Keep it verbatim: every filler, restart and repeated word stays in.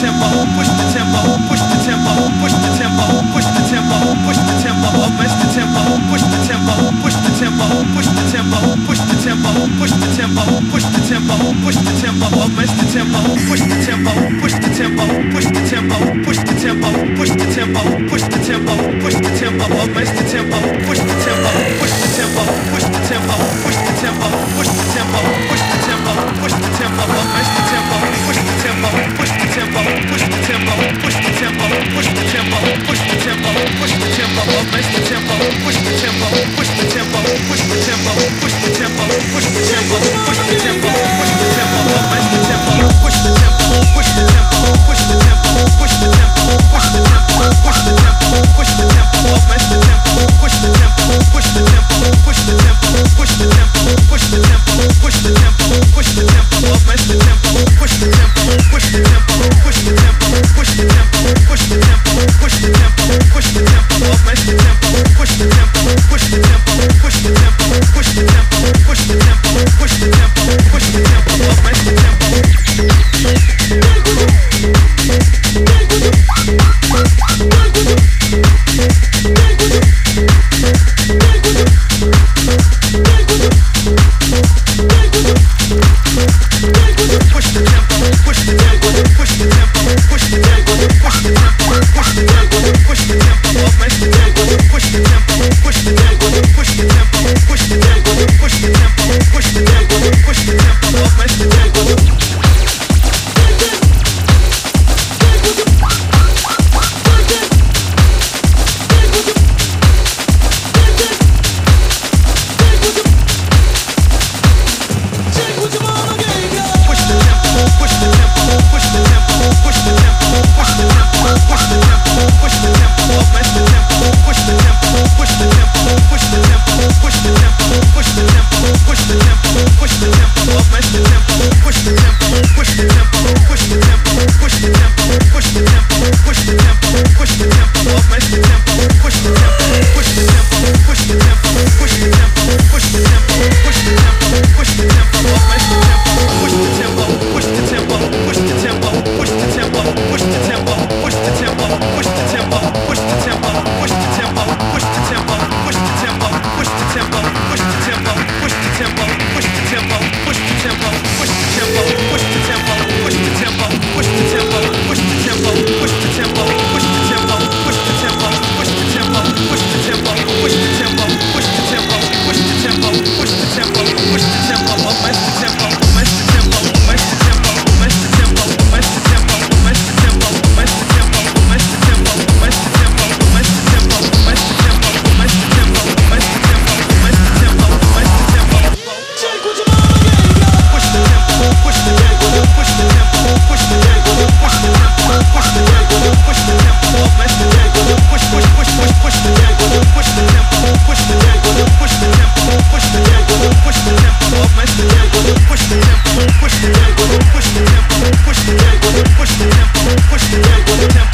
tempo, push the tempo, push the tempo, push the tempo, push the tempo, push the tempo, aumenta the tempo, push the tempo, push the tempo, push the tempo, push the tempo, push the tempo, push the tempo, push the tempo, aumenta the tempo, push the tempo, push the tempo, push the tempo, push the tempo, push the tempo, push the tempo, push the tempo, aumenta the tempo, push the tempo, push the tempo, push the tempo, push the tempo, push the tempo, push the tempo, push the tempo, aumenta the tempo, push the tempo, push the tempo, push the tempo, push the tempo, push the tempo, push the tempo, push the tempo, aumenta the tempo, push the tempo, push the tempo, push the tempo, push the tempo, push the tempo, push the tempo, push the tempo, aumenta the tempo, push the tempo, push the tempo, push the tempo, push the tempo, push the tempo, push the tempo, push the tempo, aumenta the tempo, push the tempo, push the tempo, push the tempo, push the tempo, push the tempo, push the tempo, push the tempo, aumenta the tempo, push the tempo, push the tempo, push the tempo, push the tempo, push the tempo, push the tempo, push the tempo, aumenta the tempo, push the tempo, push the tempo, push the tempo, push the tempo, push the tempo, push the tempo, push the tempo, aumenta the tempo. Push the tempo, push the tempo, push the tempo, push the tempo, push the tempo.